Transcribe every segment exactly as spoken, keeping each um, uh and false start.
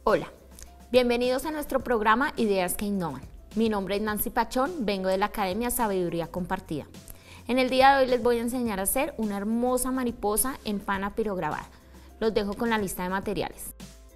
Hola, bienvenidos a nuestro programa Ideas que Innovan. Mi nombre es Nancy Pachón, vengo de la Academia Sabiduría Compartida. En el día de hoy les voy a enseñar a hacer una hermosa mariposa en pana pirograbada. Los dejo con la lista de materiales.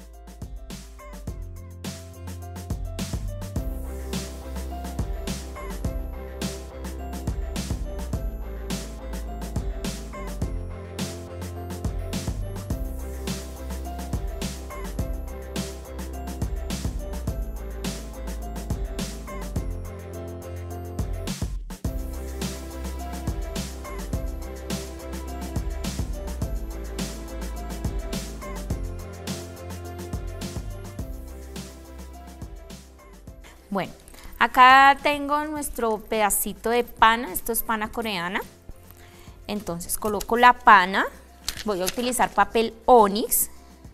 Bueno, acá tengo nuestro pedacito de pana, esto es pana coreana. Entonces coloco la pana, voy a utilizar papel Onyx,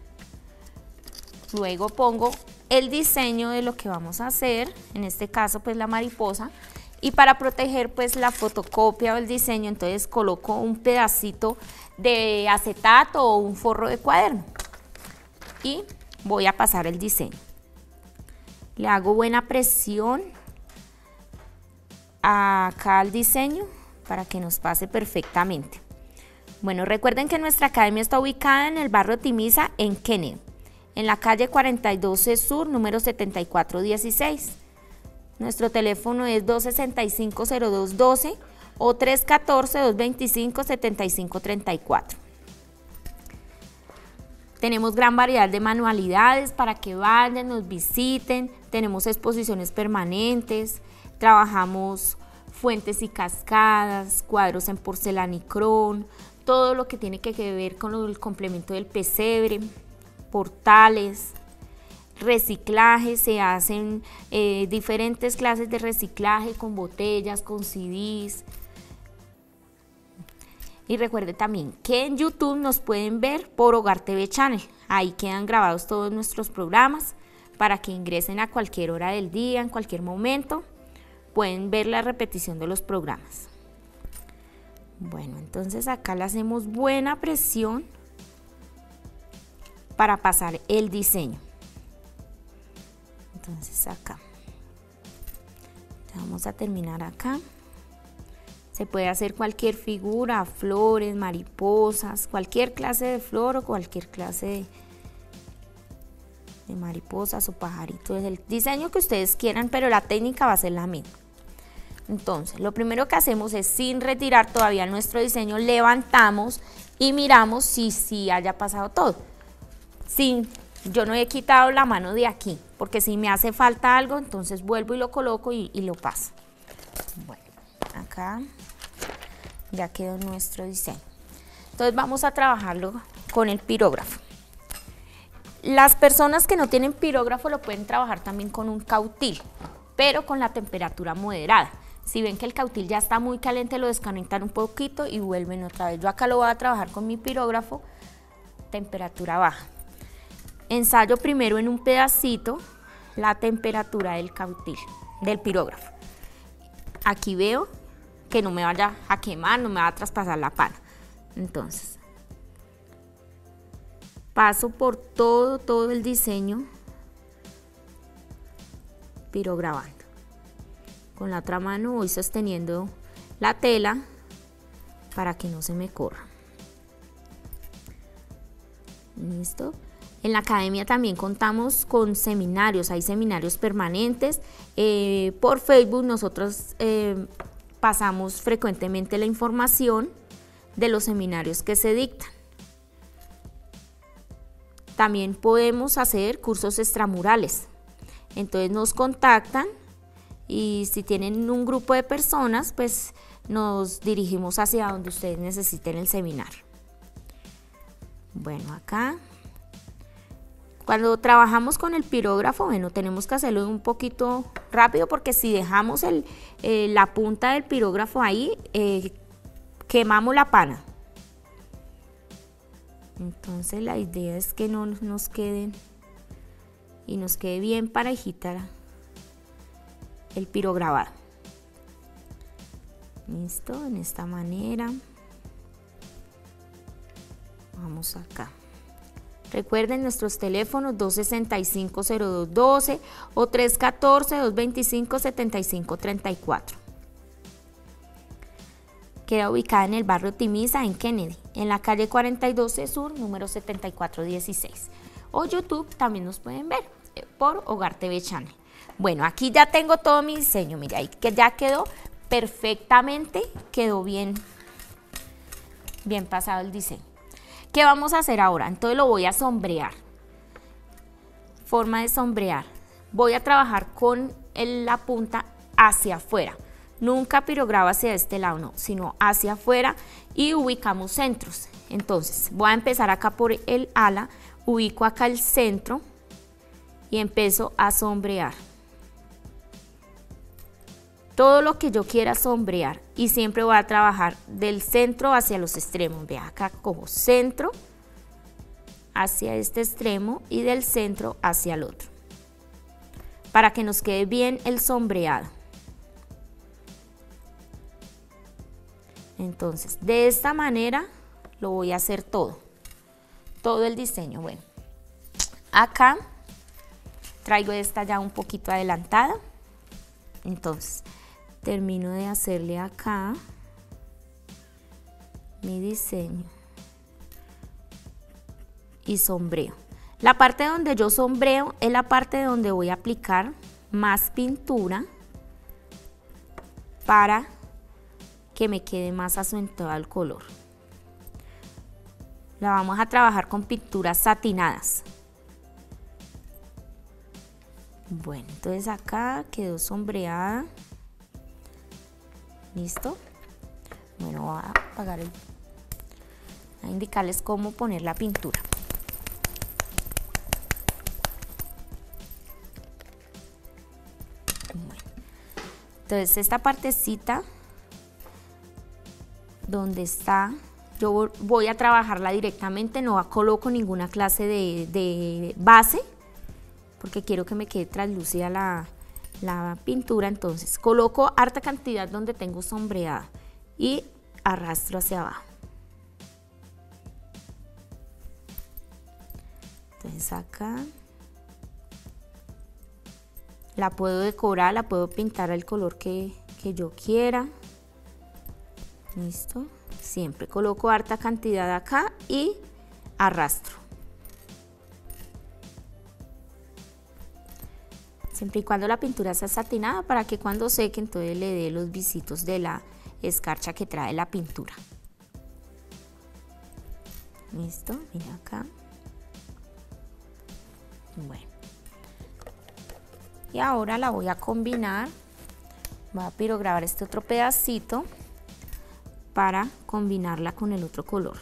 luego pongo el diseño de lo que vamos a hacer, en este caso pues la mariposa, y para proteger pues la fotocopia o el diseño, entonces coloco un pedacito de acetato o un forro de cuaderno y voy a pasar el diseño. Le hago buena presión acá al diseño para que nos pase perfectamente. Bueno, recuerden que nuestra academia está ubicada en el barrio Timiza, en Kennedy, en la calle cuarenta y dos C Sur, número setenta y cuatro dieciséis. Nuestro teléfono es dos seis cinco, cero dos uno dos o tres uno cuatro, dos dos cinco, siete cinco tres cuatro. Tenemos gran variedad de manualidades para que vayan, nos visiten, tenemos exposiciones permanentes, trabajamos fuentes y cascadas, cuadros en porcelanicrón, todo lo que tiene que ver con el complemento del pesebre, portales, reciclaje, se hacen eh, diferentes clases de reciclaje con botellas, con C Ds. Y recuerde también que en YouTube nos pueden ver por Hogar T V Channel. Ahí quedan grabados todos nuestros programas para que ingresen a cualquier hora del día, en cualquier momento. Pueden ver la repetición de los programas. Bueno, entonces acá le hacemos buena presión para pasar el diseño. Entonces acá. Vamos a terminar acá. Se puede hacer cualquier figura, flores, mariposas, cualquier clase de flor o cualquier clase de, de mariposas o pajaritos. El diseño que ustedes quieran, pero la técnica va a ser la misma. Entonces, lo primero que hacemos es, sin retirar todavía nuestro diseño, levantamos y miramos si, si haya pasado todo. Si yo no he quitado la mano de aquí, porque si me hace falta algo, entonces vuelvo y lo coloco y, y lo paso. Bueno, acá ya quedó nuestro diseño. Entonces vamos a trabajarlo con el pirógrafo. Las personas que no tienen pirógrafo lo pueden trabajar también con un cautil, pero con la temperatura moderada. Si ven que el cautil ya está muy caliente, lo desconectan un poquito y vuelven otra vez. Yo acá lo voy a trabajar con mi pirógrafo, temperatura baja. Ensayo primero en un pedacito la temperatura del cautil, del pirógrafo. Aquí veo que no me vaya a quemar, no me va a traspasar la pana. Entonces, paso por todo, todo el diseño pirograbando. Con la otra mano voy sosteniendo la tela para que no se me corra. Listo. En la academia también contamos con seminarios, hay seminarios permanentes. Eh, por Facebook nosotros eh, pasamos frecuentemente la información de los seminarios que se dictan. También podemos hacer cursos extramurales. Entonces nos contactan y si tienen un grupo de personas, pues nos dirigimos hacia donde ustedes necesiten el seminario. Bueno, acá. Cuando trabajamos con el pirógrafo, bueno, tenemos que hacerlo un poquito rápido porque si dejamos el, eh, la punta del pirógrafo ahí, eh, quemamos la pana. Entonces la idea es que no nos queden y nos quede bien parejita el pirograbado. Listo, en esta manera. Vamos acá. Recuerden nuestros teléfonos dos seis cinco, cero dos uno dos o tres uno cuatro, dos dos cinco, siete cinco tres cuatro. Queda ubicada en el barrio Timisa, en Kennedy, en la calle cuarenta y dos C Sur, número setenta y cuatro dieciséis. O YouTube también nos pueden ver por Hogar T V Channel. Bueno, aquí ya tengo todo mi diseño, mira, ahí que ya quedó perfectamente, quedó bien, bien pasado el diseño. ¿Qué vamos a hacer ahora? Entonces lo voy a sombrear. Forma de sombrear. Voy a trabajar con el, la punta hacia afuera. Nunca pirograbo hacia este lado, no, sino hacia afuera y ubicamos centros. Entonces voy a empezar acá por el ala, ubico acá el centro y empiezo a sombrear. Todo lo que yo quiera sombrear y siempre voy a trabajar del centro hacia los extremos. Vean, acá cojo centro hacia este extremo y del centro hacia el otro, para que nos quede bien el sombreado. Entonces, de esta manera lo voy a hacer todo, todo el diseño. Bueno, acá traigo esta ya un poquito adelantada. Entonces, termino de hacerle acá mi diseño y sombreo. La parte donde yo sombreo es la parte donde voy a aplicar más pintura para que me quede más acentuado el color. La vamos a trabajar con pinturas satinadas. Bueno, entonces acá quedó sombreada. ¿Listo? Bueno, voy a apagar el... a indicarles cómo poner la pintura. Bueno, entonces esta partecita donde está, yo voy a trabajarla directamente, no coloco ninguna clase de, de base, porque quiero que me quede translúcida la, la pintura. Entonces coloco harta cantidad donde tengo sombreada y arrastro hacia abajo. Entonces acá la puedo decorar, la puedo pintar al color que, que yo quiera. Listo, siempre coloco harta cantidad acá y arrastro. Siempre y cuando la pintura sea satinada, para que cuando seque entonces le dé los visitos de la escarcha que trae la pintura. Listo, mira acá. Bueno, y ahora la voy a combinar. Voy a pirograbar este otro pedacito para combinarla con el otro color.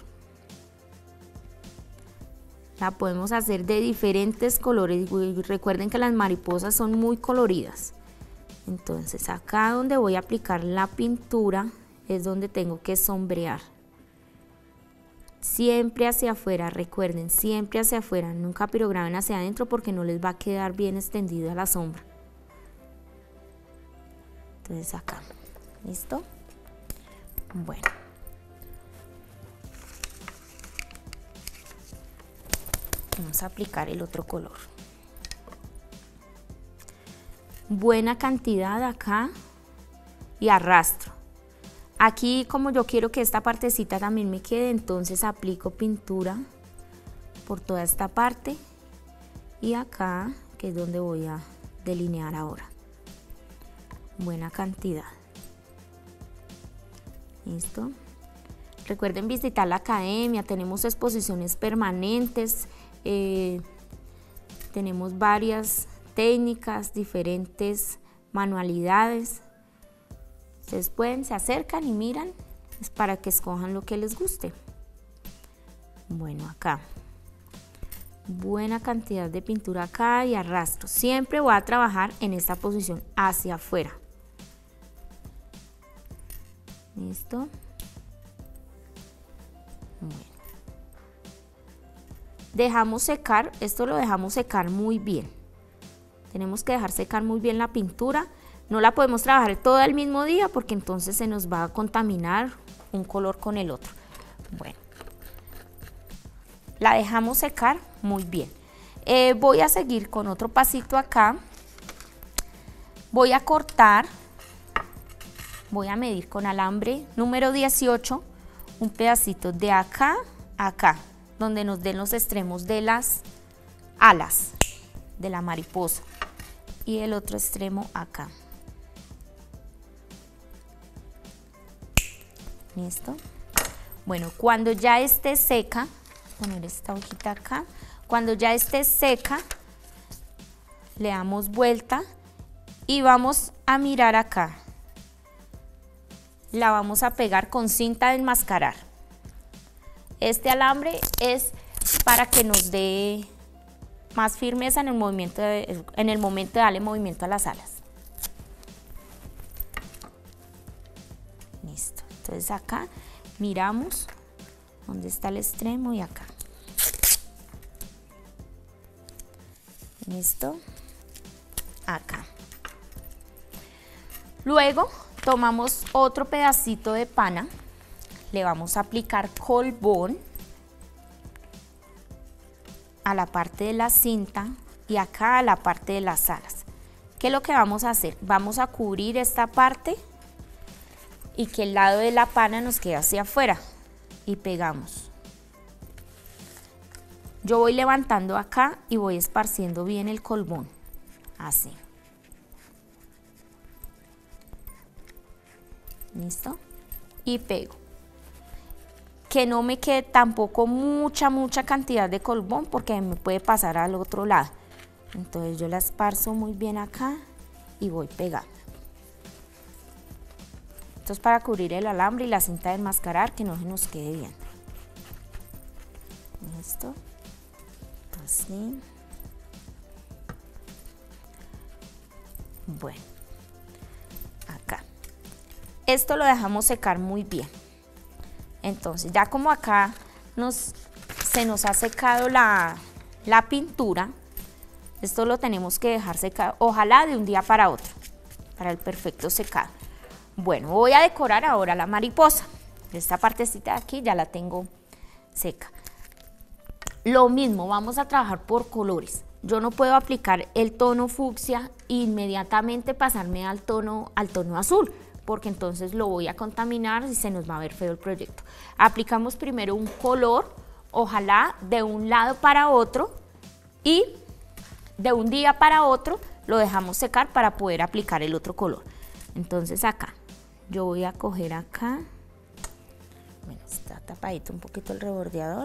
La podemos hacer de diferentes colores. Recuerden que las mariposas son muy coloridas. Entonces acá donde voy a aplicar la pintura es donde tengo que sombrear. Siempre hacia afuera, recuerden, siempre hacia afuera. Nunca pirograben hacia adentro porque no les va a quedar bien extendida la sombra. Entonces acá, ¿listo? Bueno. Vamos a aplicar el otro color. Buena cantidad acá y arrastro. Aquí, como yo quiero que esta partecita también me quede, entonces aplico pintura por toda esta parte y acá, que es donde voy a delinear ahora. Buena cantidad. ¿Listo? Recuerden visitar la academia, tenemos exposiciones permanentes. Eh, tenemos varias técnicas, diferentes manualidades. Ustedes pueden, se acercan y miran, es para que escojan lo que les guste. Bueno, acá buena cantidad de pintura acá y arrastro. Siempre voy a trabajar en esta posición hacia afuera. ¿Listo? Bueno. Dejamos secar, esto lo dejamos secar muy bien. Tenemos que dejar secar muy bien la pintura. No la podemos trabajar todo el mismo día porque entonces se nos va a contaminar un color con el otro. Bueno, la dejamos secar muy bien. Eh, voy a seguir con otro pasito acá. Voy a cortar, voy a medir con alambre número dieciocho un pedacito de acá a acá, donde nos den los extremos de las alas de la mariposa, y el otro extremo acá. Listo. Bueno, cuando ya esté seca, voy a poner esta hojita acá, cuando ya esté seca, le damos vuelta y vamos a mirar acá. La vamos a pegar con cinta de enmascarar. Este alambre es para que nos dé más firmeza en el movimiento de, en el momento de darle movimiento a las alas. Listo. Entonces acá miramos dónde está el extremo y acá. Listo. Acá. Luego tomamos otro pedacito de pana, le vamos a aplicar colbón a la parte de la cinta y acá a la parte de las alas. ¿Qué es lo que vamos a hacer? Vamos a cubrir esta parte y que el lado de la pana nos quede hacia afuera y pegamos. Yo voy levantando acá y voy esparciendo bien el colbón, así. ¿Listo? Y pego. Que no me quede tampoco mucha, mucha cantidad de colbón porque me puede pasar al otro lado. Entonces yo la esparzo muy bien acá y voy pegando. Esto es para cubrir el alambre y la cinta de enmascarar, que no se nos quede bien. ¿Listo? Así. Bueno. Acá. Esto lo dejamos secar muy bien. Entonces ya como acá nos, se nos ha secado la, la pintura, esto lo tenemos que dejar secar, ojalá de un día para otro, para el perfecto secado. Bueno, voy a decorar ahora la mariposa. Esta partecita de aquí ya la tengo seca. Lo mismo, vamos a trabajar por colores. Yo no puedo aplicar el tono fucsia e inmediatamente pasarme al tono, al tono azul, porque entonces lo voy a contaminar y se nos va a ver feo el proyecto. Aplicamos primero un color, ojalá de un lado para otro, y de un día para otro lo dejamos secar para poder aplicar el otro color. Entonces acá, yo voy a coger acá, bueno, está tapadito un poquito el rebordeador.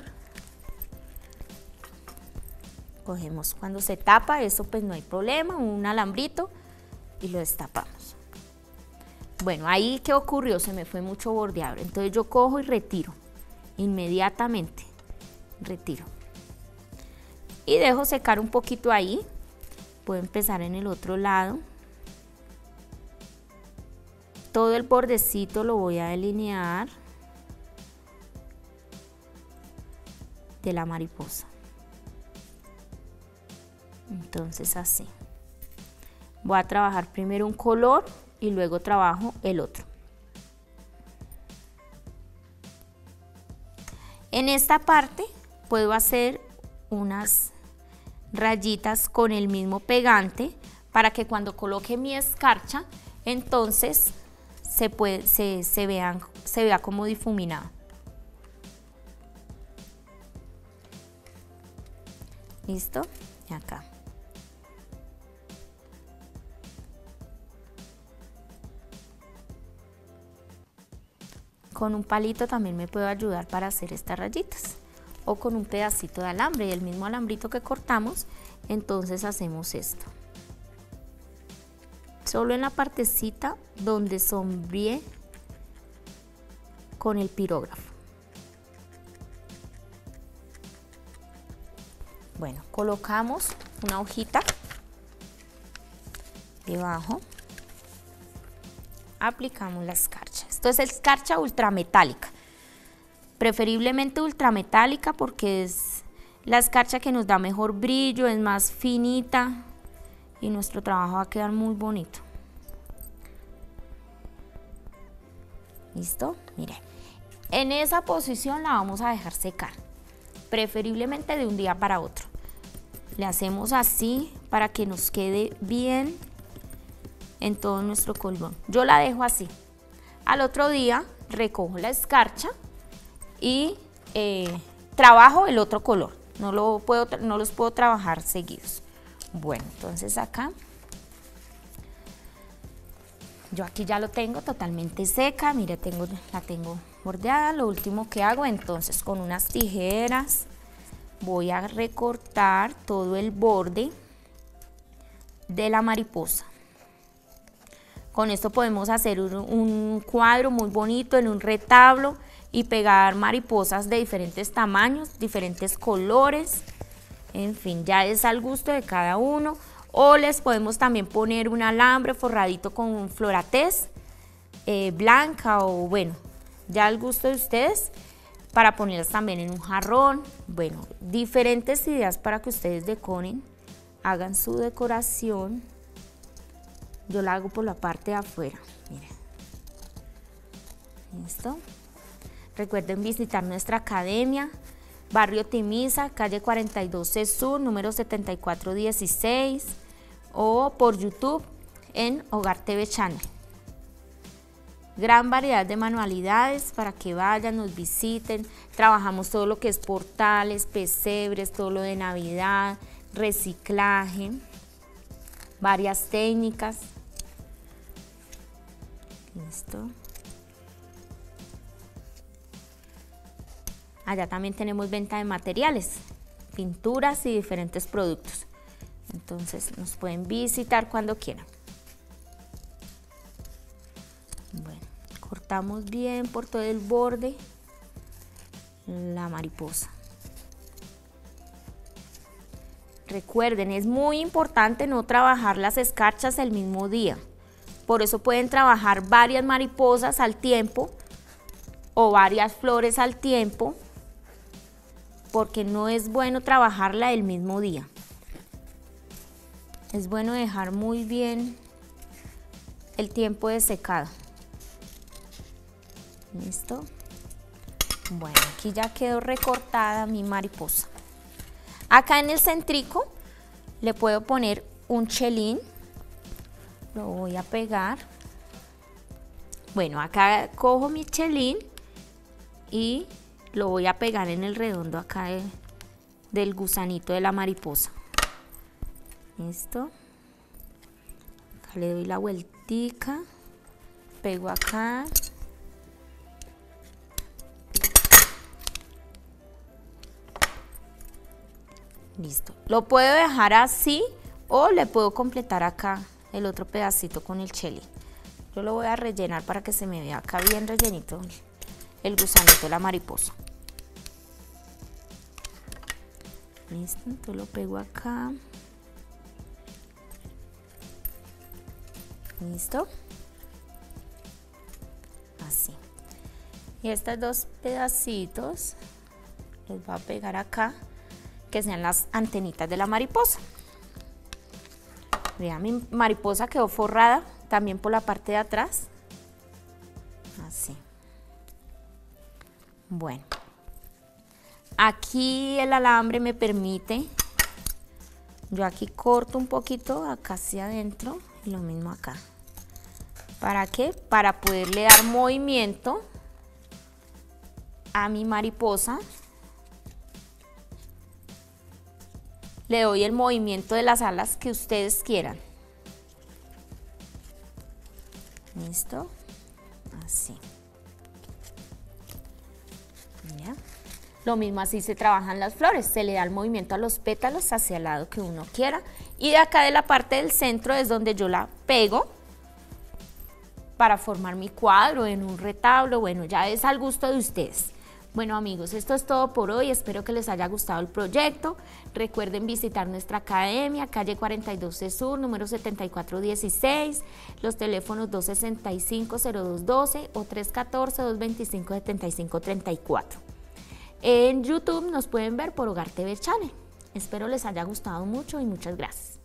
Cogemos cuando se tapa, eso pues no hay problema, un alambrito y lo destapamos. Bueno, ahí ¿qué ocurrió? Se me fue mucho bordeador, entonces yo cojo y retiro, inmediatamente, retiro. Y dejo secar un poquito ahí, puedo empezar en el otro lado. Todo el bordecito lo voy a delinear de la mariposa. Entonces así. Voy a trabajar primero un color y luego trabajo el otro. En esta parte puedo hacer unas rayitas con el mismo pegante para que cuando coloque mi escarcha, entonces se, puede, se, se, vean, se vea como difuminado. ¿Listo? Y acá. Con un palito también me puedo ayudar para hacer estas rayitas, o con un pedacito de alambre, y el mismo alambrito que cortamos, entonces hacemos esto. Solo en la partecita donde sombríe con el pirógrafo. Bueno, colocamos una hojita debajo, aplicamos la escarcha. Esto es escarcha ultrametálica, preferiblemente ultrametálica porque es la escarcha que nos da mejor brillo, es más finita y nuestro trabajo va a quedar muy bonito. ¿Listo? Miren, en esa posición la vamos a dejar secar, preferiblemente de un día para otro. Le hacemos así para que nos quede bien en todo nuestro colbón. Yo la dejo así. Al otro día recojo la escarcha y eh, trabajo el otro color. No, lo puedo, no los puedo trabajar seguidos. Bueno, entonces acá, yo aquí ya lo tengo totalmente seca. Mire, tengo, la tengo bordeada. Lo último que hago, entonces, con unas tijeras voy a recortar todo el borde de la mariposa. Con esto podemos hacer un, un cuadro muy bonito en un retablo y pegar mariposas de diferentes tamaños, diferentes colores. En fin, ya es al gusto de cada uno. O les podemos también poner un alambre forradito con floratés eh, blanca o bueno, ya al gusto de ustedes, para ponerlas también en un jarrón. Bueno, diferentes ideas para que ustedes decoren, hagan su decoración. Yo la hago por la parte de afuera, miren. Listo. Recuerden visitar nuestra academia, Barrio Timisa, calle cuarenta y dos C Sur, número setenta y cuatro dieciséis, o por YouTube en Hogar T V Channel. Gran variedad de manualidades para que vayan, nos visiten. Trabajamos todo lo que es portales, pesebres, todo lo de Navidad, reciclaje, varias técnicas. Listo. Allá también tenemos venta de materiales, pinturas y diferentes productos. Entonces nos pueden visitar cuando quieran. Bueno, cortamos bien por todo el borde la mariposa. Recuerden, es muy importante no trabajar las escarchas el mismo día. Por eso pueden trabajar varias mariposas al tiempo o varias flores al tiempo, porque no es bueno trabajarla el mismo día. Es bueno dejar muy bien el tiempo de secado. ¿Listo? Bueno, aquí ya quedó recortada mi mariposa. Acá en el centrico le puedo poner un chelín. Lo voy a pegar. Bueno, acá cojo mi chelín y lo voy a pegar en el redondo acá de, del gusanito de la mariposa. Listo. Acá le doy la vueltica, pego acá. Listo. Lo puedo dejar así o le puedo completar acá el otro pedacito con el chelín. Yo lo voy a rellenar para que se me vea acá bien rellenito el gusanito de la mariposa. Listo, entonces lo pego acá. Listo. Así. Y estos dos pedacitos los voy a pegar acá, que sean las antenitas de la mariposa. Vean, mi mariposa quedó forrada también por la parte de atrás. Así. Bueno. Aquí el alambre me permite, yo aquí corto un poquito acá hacia adentro y lo mismo acá. ¿Para qué? Para poderle dar movimiento a mi mariposa. Le doy el movimiento de las alas que ustedes quieran. ¿Listo? Así. ¿Ya? Lo mismo así se trabajan las flores, se le da el movimiento a los pétalos hacia el lado que uno quiera. Y de acá de la parte del centro es donde yo la pego para formar mi cuadro en un retablo. Bueno, ya es al gusto de ustedes. Bueno amigos, esto es todo por hoy, espero que les haya gustado el proyecto. Recuerden visitar nuestra academia, calle cuarenta y dos C Sur, número setenta y cuatro dieciséis, los teléfonos dos sesenta y cinco, cero dos doce o tres catorce, dos veinticinco, setenta y cinco treinta y cuatro. En YouTube nos pueden ver por Hogar T V Channel. Espero les haya gustado mucho y muchas gracias.